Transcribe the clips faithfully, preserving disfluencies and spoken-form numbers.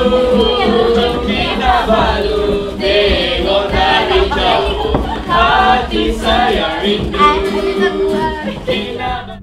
Kinabalu, tengok dari jauh, hati saya rindu. Kinabalu.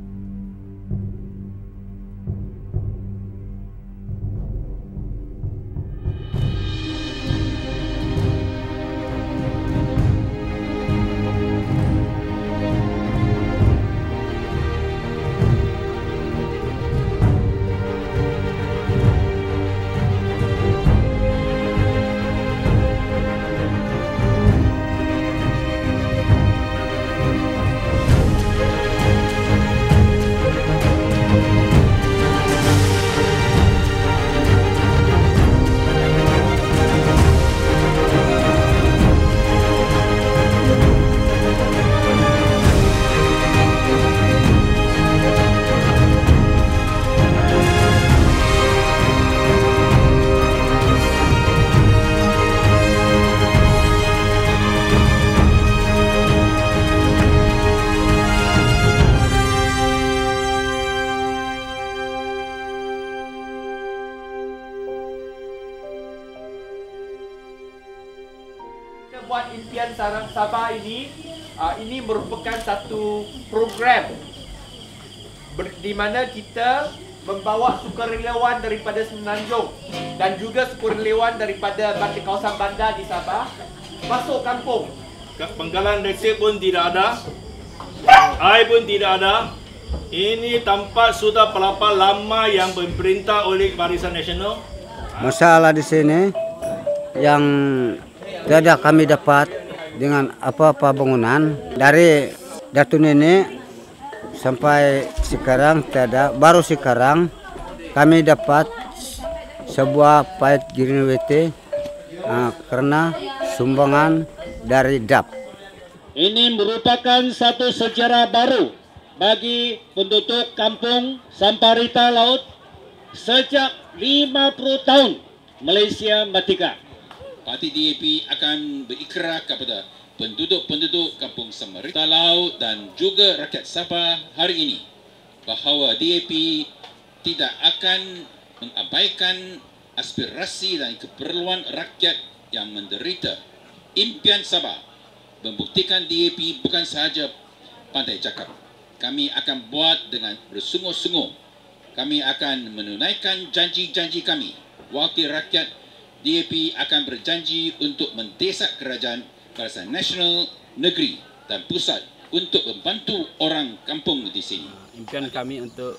Buat Impian Sabah ini, uh, ini merupakan satu program ber, di mana kita membawa sukarelawan daripada Semenanjung dan juga sukarelawan daripada kawasan bandar di Sabah masuk kampung. Penggalan listrik pun tidak ada, air pun tidak ada. Ini tempat sudah berapa lama yang diperintah oleh Barisan Nasional. Masalah di sini yang tidak kami dapat dengan apa-apa bangunan dari datu nenek sampai sekarang tidak. Baru sekarang kami dapat sebuah pait giring W T uh, karena sumbangan dari D A P. Ini merupakan satu sejarah baru bagi penduduk Kampung Samparita Laut sejak lima puluh tahun Malaysia merdeka. Parti D A P akan berikrar kepada penduduk-penduduk Kampung Samparita Laut dan juga rakyat Sabah hari ini bahawa D A P tidak akan mengabaikan aspirasi dan keperluan rakyat yang menderita. Impian Sabah membuktikan D A P bukan sahaja pandai cakap. Kami akan buat dengan bersungguh-sungguh. Kami akan menunaikan janji-janji kami. Wakil rakyat D A P akan berjanji untuk mendesak kerajaan Barisan Nasional, negeri dan pusat untuk membantu orang kampung di sini. Impian kami untuk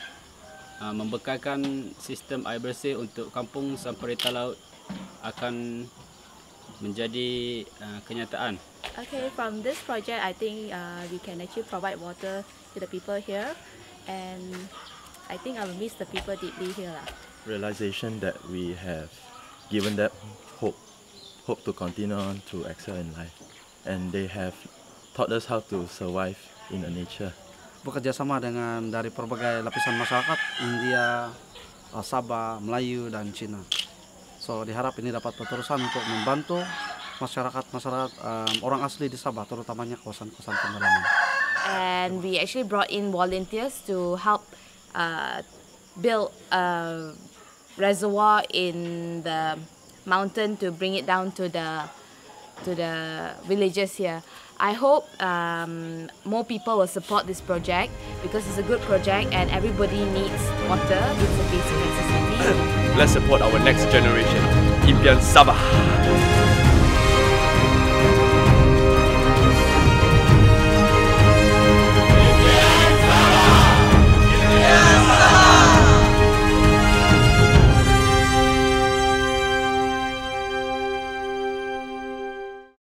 uh, membekalkan sistem air bersih untuk Kampung Samparita Laut akan menjadi uh, kenyataan. Okay, from this project, I think uh, we can actually provide water to the people here, and I think I will miss the people deeply here lah. Realization that we have given them hope, hope to continue on to excel in life, and they have taught us how to survive in the nature. Bekerja sama dengan dari berbagai lapisan masyarakat, India, Sabah, Melayu dan Cina. So diharap ini dapat berterusan untuk membantu masyarakat-masyarakat um, orang asli di Sabah, terutamanya kawasan-kawasan pedalaman. And we actually brought in volunteers to help uh, build a reservoir in the mountain to bring it down to the to the villages here. I hope um, more people will support this project because it's a good project and everybody needs water. It's a basic necessity. Let's support our next generation, Impian Sabah.